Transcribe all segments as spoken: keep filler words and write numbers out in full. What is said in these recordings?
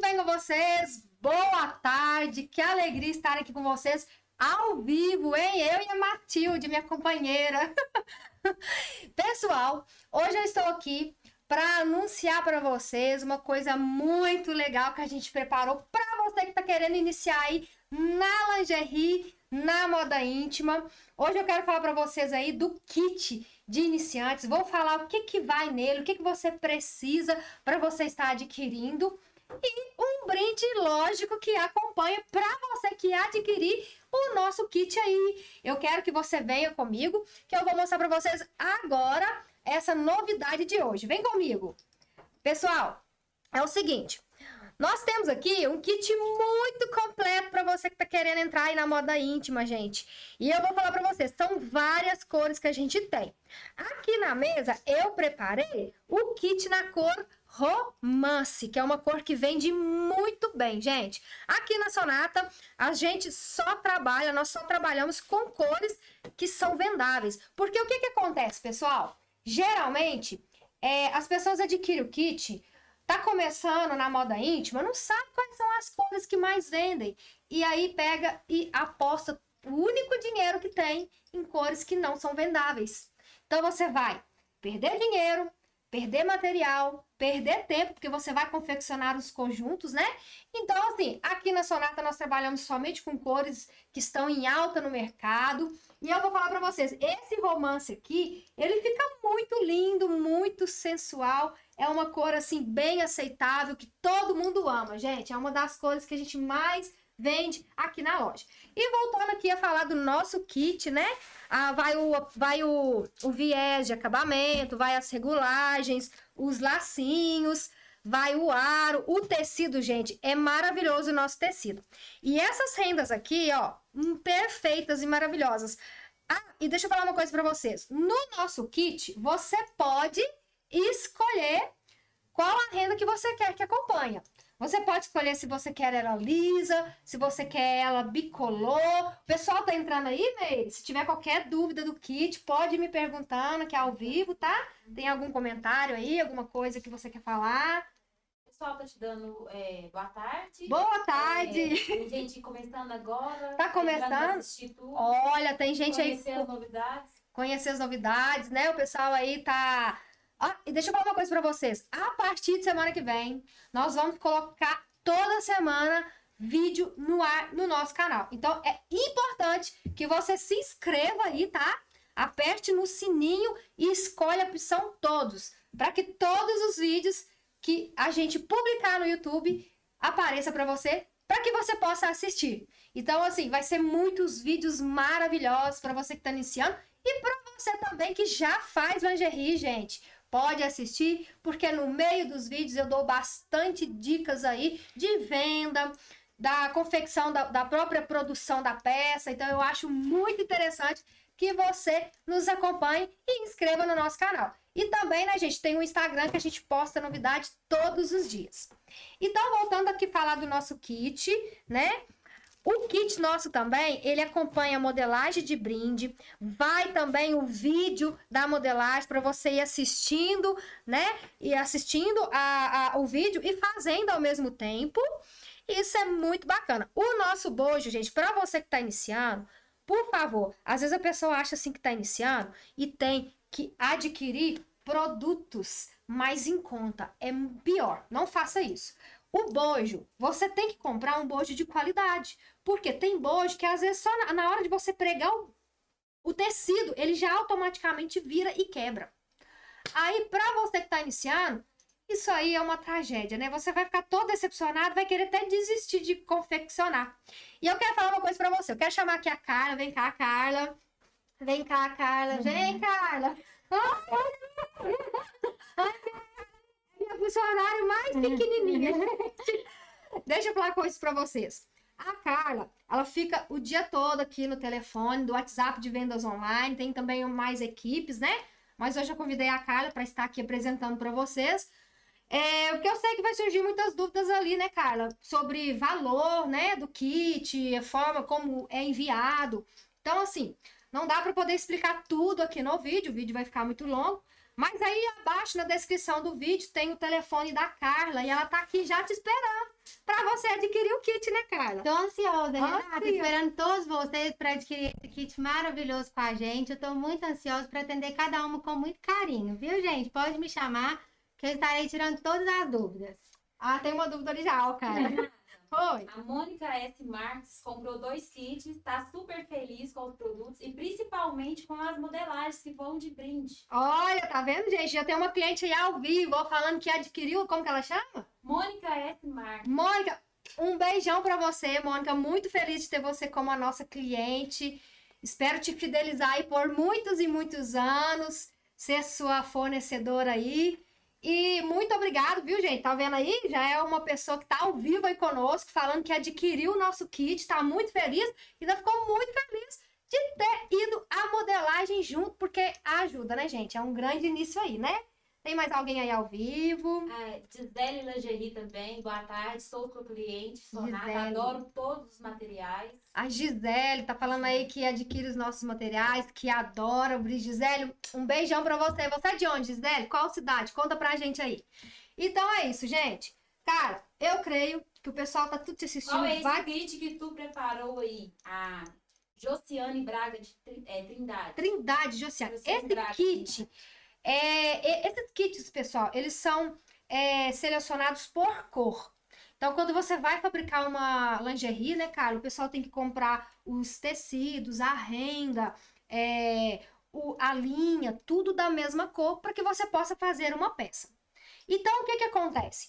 bem com vocês? Boa tarde, que alegria estar aqui com vocês ao vivo, hein? Eu e a Matilde, minha companheira. Pessoal, hoje eu estou aqui para anunciar para vocês uma coisa muito legal que a gente preparou para você que está querendo iniciar aí na lingerie, na moda íntima. Hoje eu quero falar para vocês aí do kit de iniciantes. Vou falar o que que vai nele, o que que você precisa para você estar adquirindo. E um brinde, lógico, que acompanha para você que adquirir o nosso kit aí. Eu quero que você venha comigo, que eu vou mostrar para vocês agora essa novidade de hoje. Vem comigo. Pessoal, é o seguinte. Nós temos aqui um kit muito completo para você que tá querendo entrar aí na moda íntima, gente. E eu vou falar para vocês, são várias cores que a gente tem. Aqui na mesa eu preparei o kit na cor Romance, que é uma cor que vende muito bem, gente. Aqui na Sonata, a gente só trabalha, nós só trabalhamos com cores que são vendáveis. Porque o que que acontece, pessoal? Geralmente, é, as pessoas adquirem o kit, tá começando na moda íntima, não sabe quais são as cores que mais vendem. E aí pega e aposta o único dinheiro que tem em cores que não são vendáveis. Então você vai perder dinheiro, perder material, perder tempo, porque você vai confeccionar os conjuntos, né? Então, assim, aqui na Sonata nós trabalhamos somente com cores que estão em alta no mercado. E eu vou falar pra vocês, esse romance aqui, ele fica muito lindo, muito sensual. É uma cor, assim, bem aceitável, que todo mundo ama, gente. É uma das cores que a gente mais vende aqui na loja. E voltando aqui a falar do nosso kit, né? Ah, vai o, vai o, o viés de acabamento, vai as regulagens, os lacinhos, vai o aro, o tecido, gente, é maravilhoso o nosso tecido. E essas rendas aqui, ó, hum, perfeitas e maravilhosas. Ah, e deixa eu falar uma coisa pra vocês. No nosso kit, você pode escolher qual a renda que você quer que acompanhe. Você pode escolher se você quer ela lisa, se você quer ela bicolor. O pessoal tá entrando aí, Meire? Se tiver qualquer dúvida do kit, pode ir me perguntando, que é ao vivo, tá? Tem algum comentário aí, alguma coisa que você quer falar? O pessoal tá te dando é, boa tarde. Boa tarde! É, tem gente começando agora. Tá começando? Olha, tem gente aí... Conhecer as novidades. Conhecer as novidades, né? O pessoal aí tá... Ah, e deixa eu falar uma coisa pra vocês. A partir de semana que vem, nós vamos colocar toda semana vídeo no ar no nosso canal. Então, é importante que você se inscreva aí, tá? Aperte no sininho e escolha a opção todos, para que todos os vídeos que a gente publicar no YouTube apareça para você, para que você possa assistir. Então, assim, vai ser muitos vídeos maravilhosos para você que está iniciando e para você também que já faz lingerie, gente. Pode assistir, porque no meio dos vídeos eu dou bastante dicas aí de venda, da confecção, da, da própria produção da peça. Então eu acho muito interessante que você nos acompanhe e inscreva no nosso canal. E também, né, gente, tem o Instagram que a gente posta novidade todos os dias. Então, voltando aqui a falar do nosso kit, né? O kit nosso também, ele acompanha a modelagem de brinde, vai também o vídeo da modelagem para você ir assistindo, né? E assistindo a, a, o vídeo e fazendo ao mesmo tempo. Isso é muito bacana. O nosso bojo, gente, para você que está iniciando, por favor, às vezes a pessoa acha assim que está iniciando e tem que adquirir produtos mais em conta. É pior, não faça isso. O bojo, você tem que comprar um bojo de qualidade. Porque tem bojo que às vezes só na, na hora de você pregar o, o tecido, ele já automaticamente vira e quebra. Aí, pra você que tá iniciando, isso aí é uma tragédia, né? Você vai ficar todo decepcionado, vai querer até desistir de confeccionar. E eu quero falar uma coisa pra você. Eu quero chamar aqui a Carla. Vem cá, Carla. Vem cá, Carla. Vem, Carla. Ai, minha funcionária mais pequenininha. Deixa eu falar uma coisa pra vocês. A Carla, ela fica o dia todo aqui no telefone, do WhatsApp de vendas online, tem também mais equipes, né? Mas hoje eu convidei a Carla para estar aqui apresentando para vocês. É, porque eu sei que vai surgir muitas dúvidas ali, né, Carla? Sobre valor, né, do kit, a forma como é enviado. Então, assim, não dá para poder explicar tudo aqui no vídeo, o vídeo vai ficar muito longo. Mas aí abaixo na descrição do vídeo tem o telefone da Carla e ela tá aqui já te esperando pra você adquirir o kit, né, Carla? Tô ansiosa, Renata, Olha. esperando todos vocês para adquirir esse kit maravilhoso com a gente. Eu tô muito ansiosa para atender cada uma com muito carinho, viu, gente? Pode me chamar, que eu estarei tirando todas as dúvidas. Ah, tem uma dúvida original, cara. Oi. A Mônica S. Marques comprou dois kits, tá super feliz com os produtos e principalmente com as modelagens que vão de brinde. Olha, tá vendo, gente? Já tem uma cliente aí ao vivo, ó, falando que adquiriu, como que ela chama? Mônica S. Marques. Mônica, um beijão pra você, Mônica. Muito feliz de ter você como a nossa cliente. Espero te fidelizar aí por muitos e muitos anos, ser sua fornecedora aí. E muito obrigado, viu, gente? Tá vendo aí? Já é uma pessoa que tá ao vivo aí conosco, falando que adquiriu o nosso kit, tá muito feliz e ainda ficou muito feliz de ter ido a modelagem junto, porque ajuda, né, gente? É um grande início aí, né? Tem mais alguém aí ao vivo? A Gisele Lingerie também, boa tarde, sou sua cliente, sou Renata, Gisele. adoro todos os materiais. A Gisele tá falando aí que adquire os nossos materiais, que adora. Gisele, um beijão pra você. Você é de onde, Gisele? Qual cidade? Conta pra gente aí. Então é isso, gente. Cara, eu creio que o pessoal tá tudo te assistindo. Qual é esse Vai... kit que tu preparou aí? A Josiane Braga de Tri- é, Trindade. Trindade, Josiane. Josiane Esse Braga, kit, é, e- esses kits, pessoal, eles são é, selecionados por cor. Então, quando você vai fabricar uma lingerie, né, cara, o pessoal tem que comprar os tecidos, a renda, é, o- a linha, tudo da mesma cor, para que você possa fazer uma peça. Então, o que que acontece?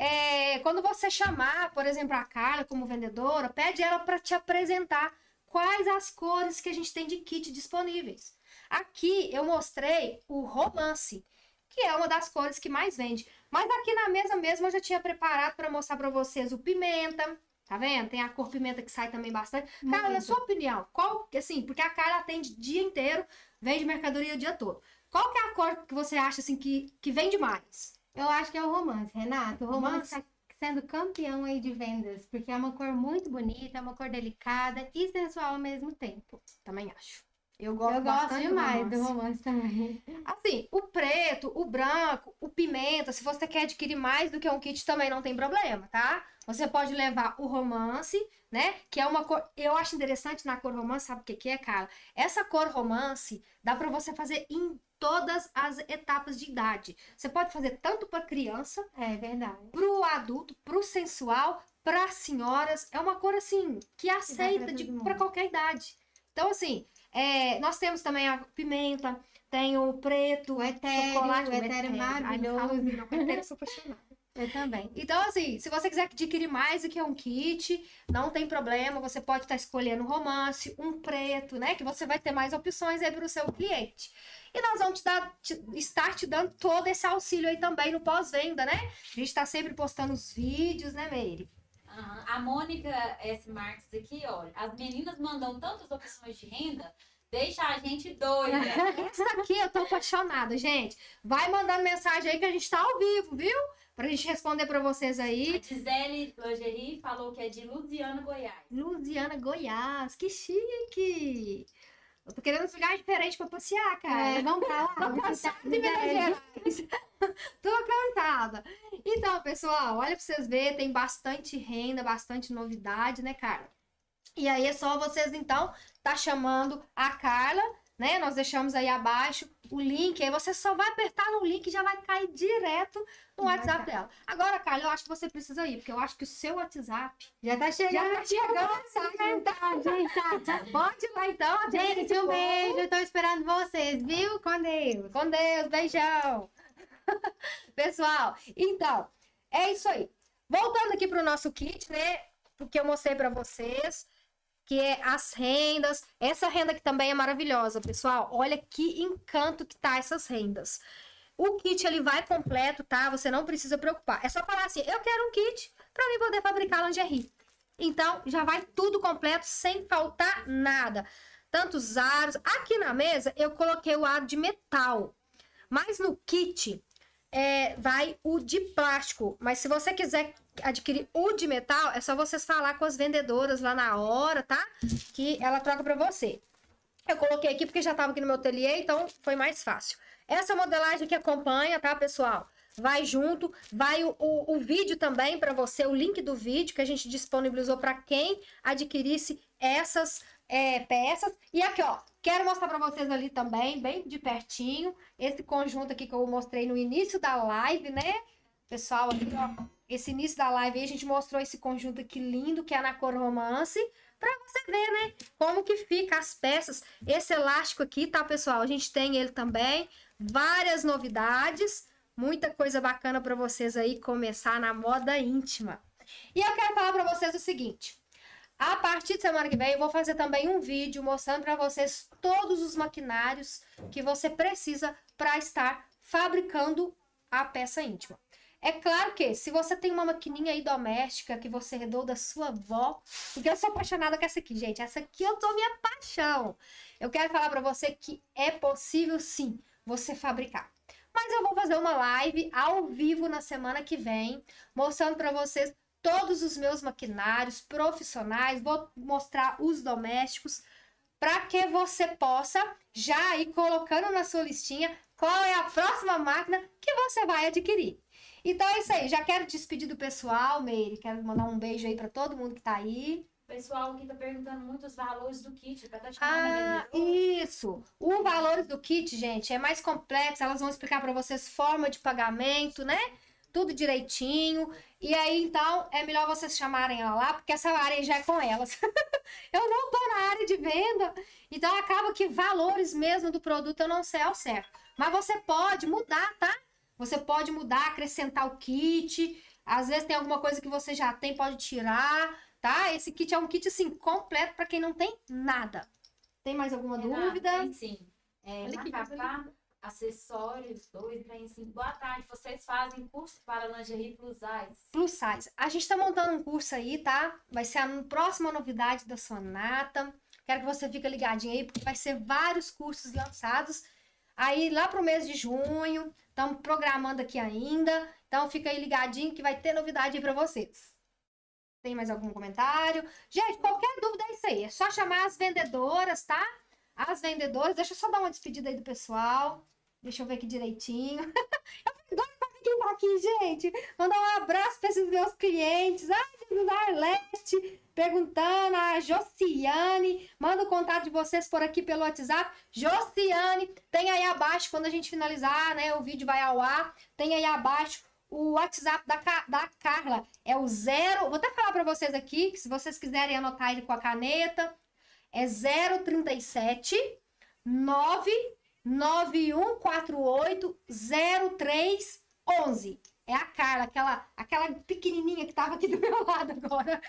É, quando você chamar, por exemplo, a Carla como vendedora, pede ela para te apresentar quais as cores que a gente tem de kit disponíveis. Aqui eu mostrei o romance, que é uma das cores que mais vende. Mas aqui na mesa mesmo eu já tinha preparado para mostrar para vocês o pimenta. Tá vendo? Tem a cor pimenta que sai também bastante. Carla, na sua opinião, qual, assim, porque a Carla atende o dia inteiro, vende mercadoria o dia todo. Qual que é a cor que você acha, assim, que, que vende mais? Eu acho que é o romance, Renato. O romance Romance? está sendo campeão aí de vendas, porque é uma cor muito bonita, é uma cor delicada e sensual ao mesmo tempo. Também acho. Eu gosto, Eu gosto bastante demais do do romance. romance também. Assim, o preto, o branco, o pimenta, se você quer adquirir mais do que um kit, também não tem problema, tá? Você pode levar o romance, né? Que é uma cor. Eu acho interessante na cor romance, sabe o que que é, cara? Essa cor romance dá pra você fazer em todas as etapas de idade. Você pode fazer tanto pra criança, É verdade. pro adulto, pro sensual, para senhoras. É uma cor assim que aceita pra de todo mundo. para qualquer idade. Então assim, é, nós temos também a pimenta, tem o preto, O etéreo, chocolate, o etéreo Ai, não fala maravilhoso. assim, não, o etéreo eu sou apaixonada. Eu também. Então, assim, se você quiser adquirir mais do que um kit, não tem problema, você pode estar escolhendo um romance, um preto, né? Que você vai ter mais opções aí para o seu cliente. E nós vamos te dar, te- estar te dando todo esse auxílio aí também no pós-venda, né? A gente está sempre postando os vídeos, né, Meire? Aham. A Mônica S. Marques aqui, olha, as meninas mandam tantas opções de renda, deixa a gente doida. Essa aqui eu tô apaixonada, gente. Vai mandando mensagem aí que a gente tá ao vivo, viu? Pra gente responder pra vocês A aí. Gisele Lingerie falou que é de Lusiana, Goiás. Luziana, Goiás, que chique! Eu tô querendo um lugar diferente pra passear, cara. É, vamos pra lá? Tô cansada de Minas Gerais. Tô cansada. Então, pessoal, olha pra vocês verem, tem bastante renda, bastante novidade, né, cara? E aí é só vocês, então, tá chamando a Carla, né? Nós deixamos aí abaixo o link, aí você só vai apertar no link e já vai cair direto no Vai WhatsApp cair. dela. Agora, Carla, eu acho que você precisa ir, porque eu acho que o seu WhatsApp Já tá chegando. já tá chegando, sabe? Gente, Pode ir lá, então. gente, um beijo. Eu tô esperando vocês, viu? Com Deus. Com Deus, beijão. Pessoal, então, é isso aí. Voltando aqui pro nosso kit, né? O que eu mostrei pra vocês, que é as rendas. Essa renda aqui também é maravilhosa, pessoal. Olha que encanto que tá essas rendas. O kit, ele vai completo, tá? Você não precisa preocupar. É só falar assim, eu quero um kit pra mim poder fabricar lingerie. Então, já vai tudo completo, sem faltar nada. Tantos aros. Aqui na mesa, eu coloquei o aro de metal. Mas no kit, é, vai o de plástico. Mas se você quiser adquirir o de metal, é só vocês falar com as vendedoras lá na hora, tá? Que ela troca pra você. Eu coloquei aqui porque já tava aqui no meu ateliê, então foi mais fácil. Essa modelagem que acompanha, tá, pessoal? vai junto, vai o, o, o vídeo também para você, o link do vídeo que a gente disponibilizou para quem adquirisse essas é, peças. E aqui, ó, quero mostrar para vocês ali também, bem de pertinho, esse conjunto aqui que eu mostrei no início da live, né? Pessoal, aqui, ó, esse início da live aí, a gente mostrou esse conjunto aqui lindo, que é na cor romance, para você ver, né, como que fica as peças. Esse elástico aqui, tá, pessoal? A gente tem ele também, várias novidades, muita coisa bacana para vocês aí começar na moda íntima. E eu quero falar para vocês o seguinte, a partir de semana que vem eu vou fazer também um vídeo mostrando para vocês todos os maquinários que você precisa para estar fabricando a peça íntima. É claro que se você tem uma maquininha aí doméstica que você herdou da sua avó, porque eu sou apaixonada com essa aqui, gente, essa aqui eu tô minha paixão. Eu quero falar para você que é possível sim você fabricar. Mas eu vou fazer uma live ao vivo na semana que vem, mostrando para vocês todos os meus maquinários profissionais, vou mostrar os domésticos, para que você possa já ir colocando na sua listinha qual é a próxima máquina que você vai adquirir. Então é isso aí, já quero despedir do pessoal, Meire, quero mandar um beijo aí para todo mundo que tá aí. O pessoal aqui tá perguntando muito os valores do kit, pra tá chamando Ah, isso! O valor do kit, gente, é mais complexo, elas vão explicar para vocês forma de pagamento, né? Tudo direitinho. E aí, então, é melhor vocês chamarem ela lá, porque essa área já é com elas. Eu não tô na área de venda, então acaba que valores mesmo do produto eu não sei ao certo. Mas você pode mudar, tá? Você pode mudar, acrescentar o kit. Às vezes tem alguma coisa que você já tem, pode tirar, tá? Esse kit é um kit, assim, completo para quem não tem nada. Tem mais alguma Renata, dúvida? Tem sim. É, Olha aqui, macapá, acessórios, dois, três, cinco. Boa tarde, vocês fazem curso para lingerie plus size? Plus size. A gente tá montando um curso aí, tá? Vai ser a próxima novidade da Sonata. Quero que você fique ligadinho aí, porque vai ser vários cursos lançados aí lá pro mês de junho. Estamos programando aqui ainda. Então fica aí ligadinho que vai ter novidade aí pra vocês. Tem mais algum comentário? Gente, qualquer dúvida é isso aí. É só chamar as vendedoras, tá? As vendedoras. Deixa eu só dar uma despedida aí do pessoal. Deixa eu ver aqui direitinho. Eu fico doida pra quem tá aqui, gente. Mandar um abraço pra esses meus clientes. Ai, Jesus, a Arlete perguntando. A Josiane. Manda o contato de vocês por aqui pelo WhatsApp. Josiane, tem aí abaixo, quando a gente finalizar, né? O vídeo vai ao ar. Tem aí abaixo o WhatsApp da, da Carla. É o zero. Vou até falar pra vocês aqui, que se vocês quiserem anotar ele com a caneta, é zero trinta e sete nove nove um quatro oito zero três onze. É a Carla, aquela, aquela pequenininha que tava aqui do meu lado agora.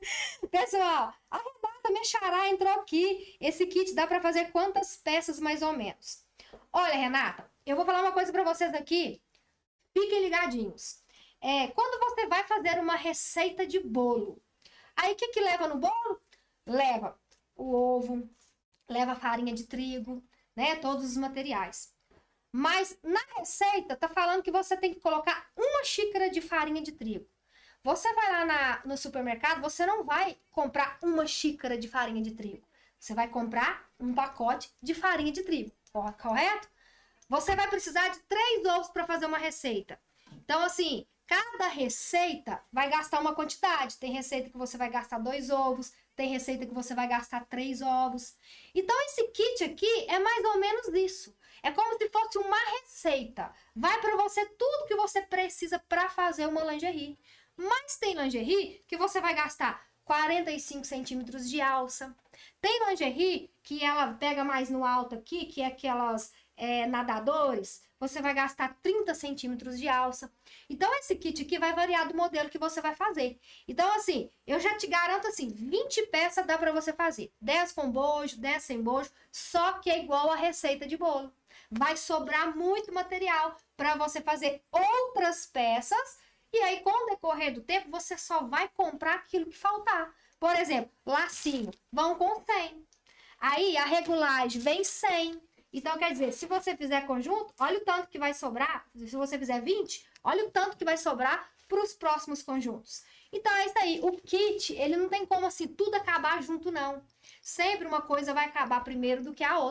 Pessoal, a Renata, minha xará, entrou aqui. Esse kit dá para fazer quantas peças mais ou menos? Olha, Renata, eu vou falar uma coisa para vocês aqui. Fiquem ligadinhos. É, quando você vai fazer uma receita de bolo, aí o que que leva no bolo? Leva o ovo, leva a farinha de trigo, né? Todos os materiais. Mas na receita tá falando que você tem que colocar uma xícara de farinha de trigo. Você vai lá na, no supermercado, você não vai comprar uma xícara de farinha de trigo. Você vai comprar um pacote de farinha de trigo, correto? Você vai precisar de três ovos para fazer uma receita. Então, assim, cada receita vai gastar uma quantidade. Tem receita que você vai gastar dois ovos, tem receita que você vai gastar três ovos. Então, esse kit aqui é mais ou menos isso. É como se fosse uma receita. Vai para você tudo que você precisa para fazer uma lingerie. Mas tem lingerie que você vai gastar quarenta e cinco centímetros de alça. Tem lingerie que ela pega mais no alto aqui, que é aquelas é, nadadores. Você vai gastar trinta centímetros de alça. Então, esse kit aqui vai variar do modelo que você vai fazer. Então, assim, eu já te garanto, assim, vinte peças dá para você fazer. dez com bojo, dez sem bojo, só que é igual a receita de bolo. Vai sobrar muito material para você fazer outras peças. E aí, com o decorrer do tempo, você só vai comprar aquilo que faltar. Por exemplo, lacinho, vão com cem. Aí, a regulagem vem cem. Então, quer dizer, se você fizer conjunto, olha o tanto que vai sobrar. Se você fizer vinte, olha o tanto que vai sobrar para os próximos conjuntos. Então, é isso aí. O kit, ele não tem como, assim, tudo acabar junto, não. Sempre uma coisa vai acabar primeiro do que a outra.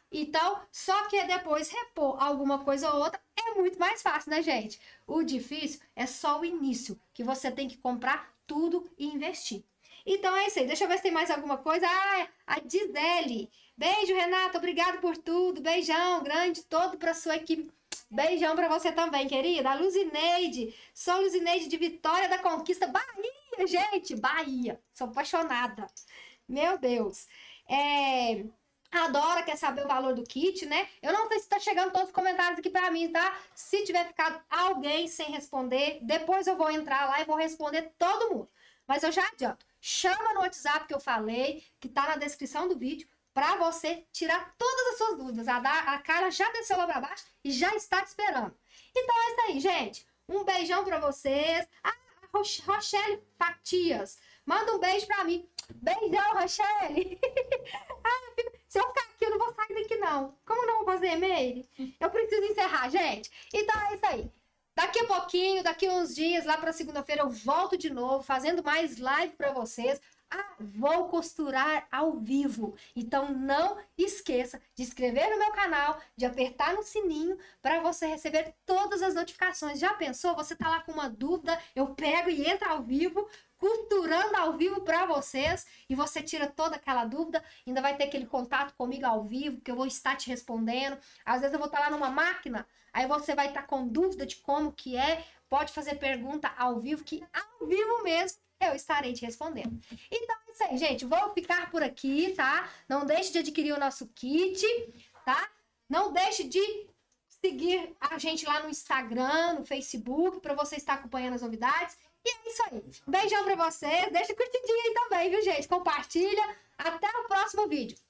Então, só que depois repor alguma coisa ou outra é muito mais fácil, né, gente? O difícil é só o início, que você tem que comprar tudo e investir. Então é isso aí. Deixa eu ver se tem mais alguma coisa. Ah, a Gisele. Beijo, Renata. Obrigado por tudo. Beijão grande todo para sua equipe. Beijão para você também, querida. A Luzineide. Sou Luzineide de Vitória da Conquista, Bahia, gente. Bahia. Sou apaixonada. Meu Deus. É... A Dora quer saber o valor do kit, né? Eu não sei se tá chegando todos os comentários aqui pra mim, tá? Se tiver ficado alguém sem responder, depois eu vou entrar lá e vou responder todo mundo. Mas eu já adianto. Chama no WhatsApp que eu falei, que tá na descrição do vídeo, pra você tirar todas as suas dúvidas. A, da, a Carla já desceu lá pra baixo e já está te esperando. Então é isso aí, gente. Um beijão pra vocês. Ah, a Roch Rochelle Fatias. Manda um beijo pra mim. Beijão, Rochelle. Ah, fico... Se eu ficar aqui, eu não vou sair daqui, não. Como não vou fazer e-mail? Eu preciso encerrar, gente. Então é isso aí. Daqui a pouquinho, daqui a uns dias, lá para segunda-feira, eu volto de novo, fazendo mais live para vocês. Ah, vou costurar ao vivo. Então não esqueça de inscrever no meu canal, de apertar no sininho para você receber todas as notificações. Já pensou? Você tá lá com uma dúvida, eu pego e entro ao vivo, costurando ao vivo para vocês, e você tira toda aquela dúvida, ainda vai ter aquele contato comigo ao vivo, que eu vou estar te respondendo. Às vezes eu vou estar lá numa máquina, aí você vai estar com dúvida de como que é, pode fazer pergunta ao vivo, que ao vivo mesmo eu estarei te respondendo. Então é isso aí, gente, vou ficar por aqui, tá? Não deixe de adquirir o nosso kit, tá? Não deixe de seguir a gente lá no Instagram, no Facebook, para você estar acompanhando as novidades. E é isso aí. Beijão pra vocês. Deixa curtidinha aí também, viu, gente? Compartilha. Até o próximo vídeo.